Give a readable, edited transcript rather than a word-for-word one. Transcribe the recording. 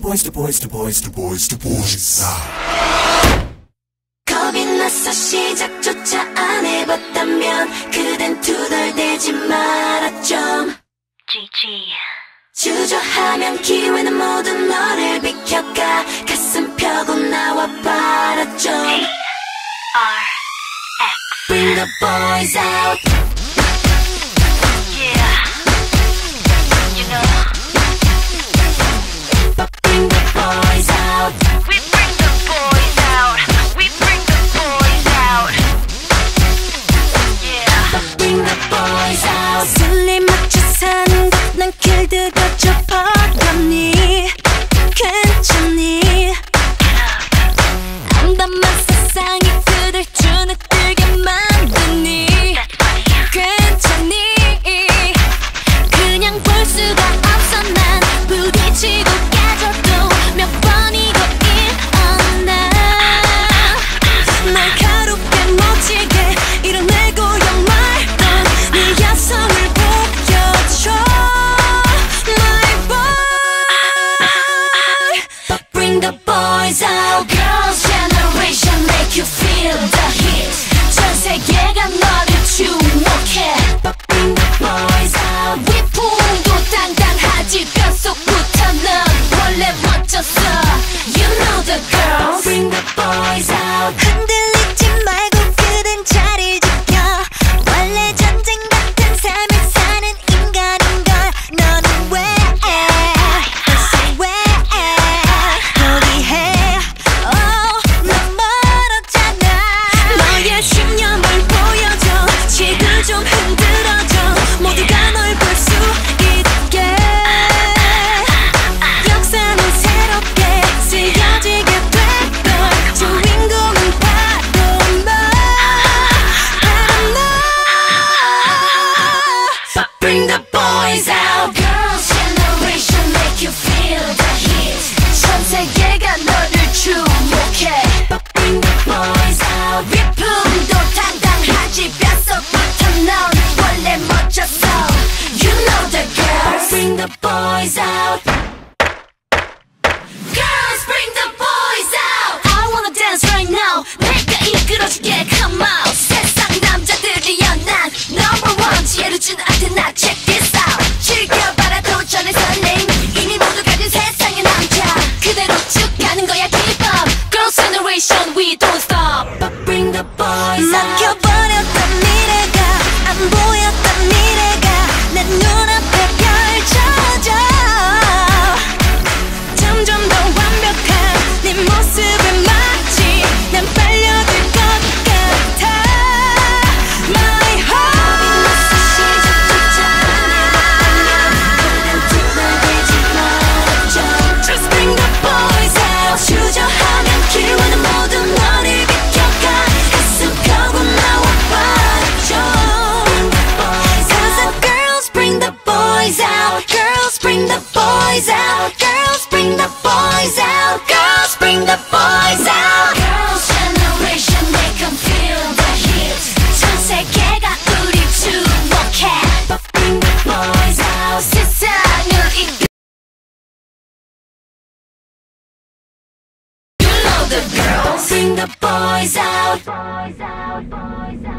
겁이 나서 시작조차 안 해봤다면 그댄 투덜대지 마라 좀. GG. 주저하면 기회는 모두 너를 비켜가. 가슴 펴고 나와 봐라 좀. RX. Bring the boys out. Yeah. You know. Bring the boys out. We bring the boys out. We bring the boys out. Yeah. Bring the boys out. 슬림 맞춰 사는 것 난 길들여져 버렸니? 괜찮니? 암담한 세상이 그댈 주눅들게 만드니? 괜찮니? 그냥 볼 수가 없어 난 부딪히고 깨져도 몇 번이고 일어나. 날카롭게 멋지게 이뤄내고 영말던 네 야성을 보여줘 my boy. But bring the boys out. Girls generation make you feel the heat. 전 세계가 너를 주목해. But bring the boys out. 위풍도 당당하지 뼛속부터 넌 원래 멋졌어. You know the girls. Bring the boys out. 흔들리지 말고 그댄 자리 지켜. 원래 전쟁 같은 삶을 사는 인간인걸. 너는 왜 벌써 왜 포기해? 난 멀었잖아. 너의 신념을 보여줘. 지금 좀 흔들어줘. 모두가 널 볼 수 있게. 역사는 새롭게 쓰여지게 됐던 주인공은 바로 너. But bring the boys out. Girls generation make you feel the heat. 전 세계가 너를 주목해. But bring the boys out. 위풍도 당당하지 뼛속부터 넌 원래 멋졌어. You know the girls. Bring the boys out. Girls, bring the boys out. I wanna dance right now. 내가 이끌어줄게. Come out. 세상 남자들이여 난 number one. 지혜를 준 아테나. Check this out. 즐겨봐라 도전의 설렘. 이미 모두 가진 세상의 남자. 그대로 쭉 가는 거야 keep up. Girls generation we don't stop. But bring the boys out. 막혀버렸던 미래가 안 보였던 미래가 내 눈앞에 펼쳐져. 점점 더 완벽한 네 모습에 마치 난 빨려들 것 같아. My heart. 시작조차 안 해봤다면 그댄 두들기지 말았죠. Just bring the boys out. 주저하면 기회는 모두 너를 비켜가. 가슴 펴고 나와 봐줘. Cause the girls bring the boys out. Girls bring the boys out. Girls bring the boys out. Girls bring the boys out. Girls generation make them feel the heat. 전 세계가 우리 주목해. But bring the boys out. 세상을 이끌. You know the girls. Bring the boys out.